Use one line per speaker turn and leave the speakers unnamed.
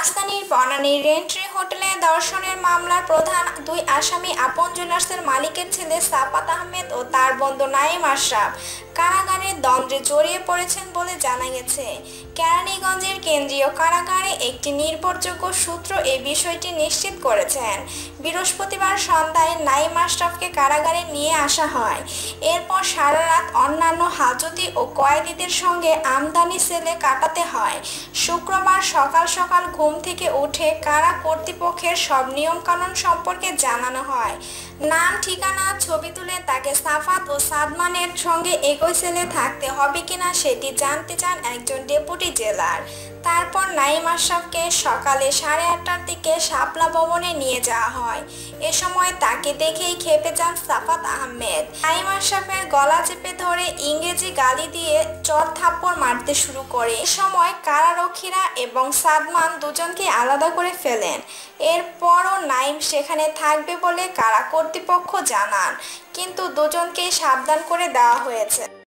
রাজধানীর বনানীর রেন্ট্রি হোটেলে ধর্ষণের মামলার প্রধান দুই আসামি আপন জুয়েলার্সের মালিকের ছেলে সাফাত আহমেদ ও তার বন্ধু নাঈম আশরাফ কারাগারের দ্বন্দ্বে জড়িয়ে পড়েছেন বলে জানা গেছে। কেরানীগঞ্জের কেন্দ্রীয় কারাগারে একটি নির্ভরযোগ্য সূত্র এই বিষয়টি নিশ্চিত করেছেন। বৃহস্পতিবার সন্ধ্যায় নাঈম আশরাফকে কারাগারে নিয়ে আসা হয়। এরপর সারা রাত অন্যান্য হাজতি ও কয়েদিদের সঙ্গে আমদানি সেলে কাটাতে হয়। শুক্রবার সকাল সকাল ঘুম থেকে উঠে কারা কর্তৃপক্ষের সব নিয়মকানুন সম্পর্কে জানানো হয়। নাম, ঠিকানা, ছবি তুলে তাকে সাফাত ও সাদমানের সঙ্গে একই সেলে থাকতে হবে কিনা সেটি জানতে চান একজন ডেপুটি জেলার। তারপর নাঈম আশরাফকে সকালে 8:30টার দিকে শাপলা ভবনে নিয়ে যাওয়া হয়। এ সময় তাকে দেখেই ক্ষেপে যান সাফাত আহমেদ। নাঈম আশরাফের গলা চেপে ধরে ইংরেজি গালি দিয়ে চড় থাপ্পড় মারতে শুরু করে। এ সময় কারারক্ষীরা এবং সাদমান দুজনকে আলাদা করে ফেলেন। এরপরও নাঈম সেখানে থাকবে বলে কারা কর্তৃপক্ষ জানান, কিন্তু দুজনকেই সাবধান করে দেওয়া হয়েছে।